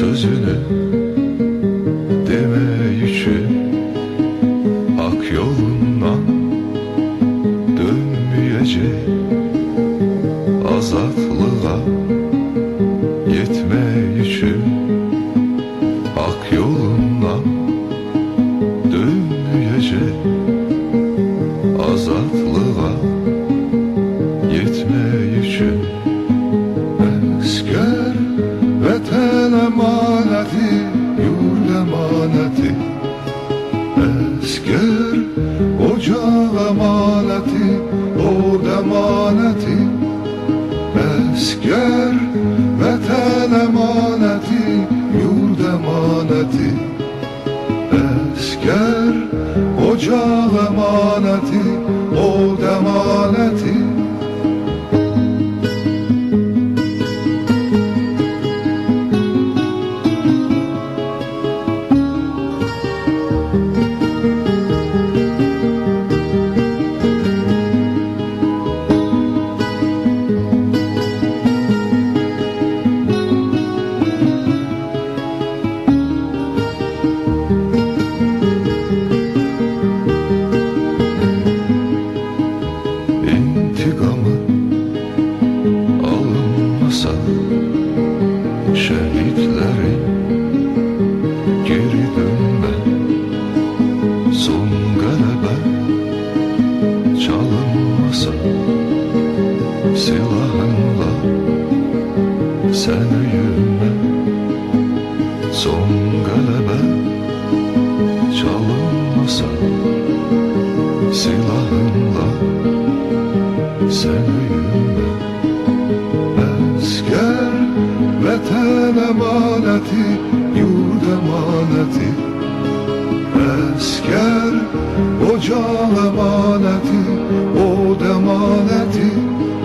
sözünü demek için hak yolundan dönmeyecek, azatlığa yetmek için hak yolundan dönmeyecek, azatlığa yetmek için esker vatan emaneti, yurt emaneti, esker ocak emaneti, ord emaneti, esker vatan emaneti, yurt emaneti, esker ocak emaneti, ord emaneti. İntikamı alınmasa şehitlerin geri dönme, son galebe çalınmasa silahınla sen öyünme, son galebe çalınmasa silahınla sen öyünme. Esker vatan emaneti, yurt emaneti, esker ocak emaneti, od emaneti,